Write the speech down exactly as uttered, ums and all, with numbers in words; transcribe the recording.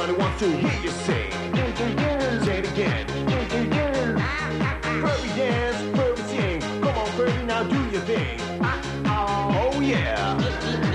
Everybody wants to hear you sing. Say it again. Furby dance, Furby sing. Come on, Furby, now do your thing. Oh yeah.